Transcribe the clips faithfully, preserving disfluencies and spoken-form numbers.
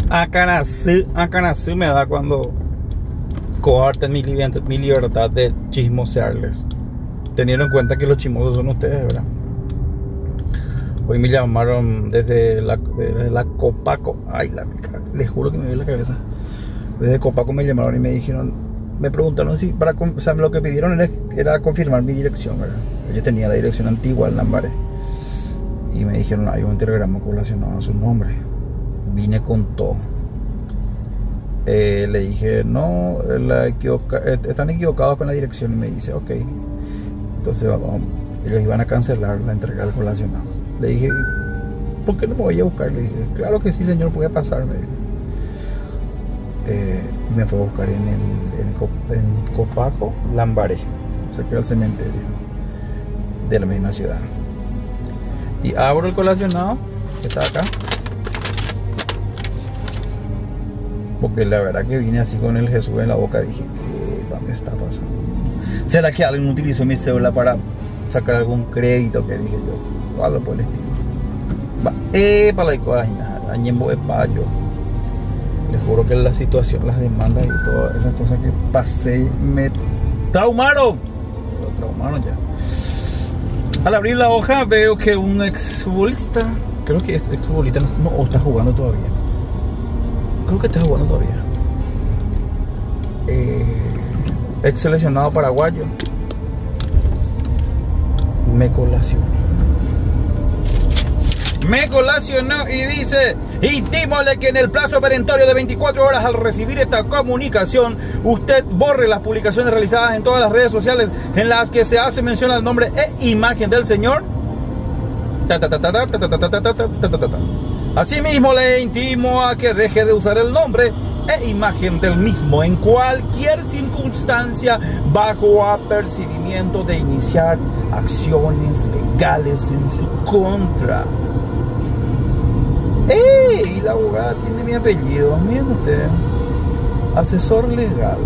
Acanazú, acanazú me da cuando coartan mi libertad, mi libertad de chismosearles, teniendo en cuenta que los chismosos son ustedes, ¿verdad? Hoy me llamaron desde la, desde la Copaco. Ay, la mica, les juro que me dio la cabeza. Desde Copaco me llamaron y me dijeron, me preguntaron si para, o sea, lo que pidieron era, era confirmar mi dirección, ¿verdad? Yo tenía la dirección antigua en Lambaré y me dijeron, hay un telegrama relacionado a su nombre. Vine con todo. Eh, le dije, no, la equivoca están equivocados con la dirección. Y me dice, ok. Entonces vamos, ellos iban a cancelar la entrega del colacionado. Le dije, ¿por qué no me voy a buscar? Le dije, claro que sí, señor, voy a pasarme. Eh, y me fue a buscar en, el, en, en Copaco, Lambaré, cerca del cementerio de la misma ciudad. Y abro el colacionado, que está acá. Porque la verdad que vine así con el Jesús en la boca. Dije, ¿qué me está pasando? ¿Será que alguien utilizó mi cédula para sacar algún crédito? Que dije yo, algo por el estilo. Va, eh, para la coagina, añembo de payo. Les juro que la situación, las demandas y todas esas cosas que pasé me traumaron. Me traumaron ya. Al abrir la hoja veo que un exfutbolista, creo que es exfutbolista, no, no, está jugando todavía. Creo que está jugando todavía. Eh, ex seleccionado paraguayo. Me colacionó. Me colacionó y dice: intímole que en el plazo perentorio de veinticuatro horas al recibir esta comunicación, usted borre las publicaciones realizadas en todas las redes sociales en las que se hace mención al nombre e imagen del señor. Asimismo, le intimo a que deje de usar el nombre e imagen del mismo en cualquier circunstancia bajo apercibimiento de iniciar acciones legales en su contra. ¡Ey! La abogada tiene mi apellido, miren ustedes. Asesor legal.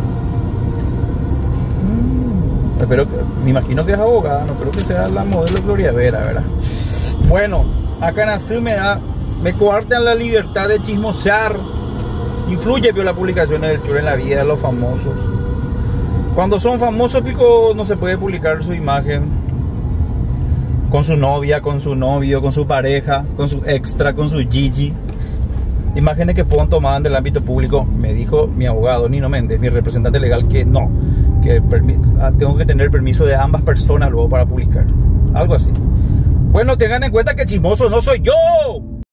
Mm, espero que, me imagino que es abogada, no creo que sea la modelo Gloria Vera, ¿verdad? Bueno, acá nací me da. Me coartan la libertad de chismosear. Influye vio las publicaciones del chur en la vida de los famosos. Cuando son famosos, pico, no se puede publicar su imagen con su novia, con su novio, con su pareja, con su extra, con su Gigi. Imágenes que fueron tomadas del ámbito público. Me dijo mi abogado Nino Méndez, mi representante legal, que no, que tengo que tener permiso de ambas personas luego para publicar. Algo así. Bueno, tengan en cuenta que chismoso no soy yo.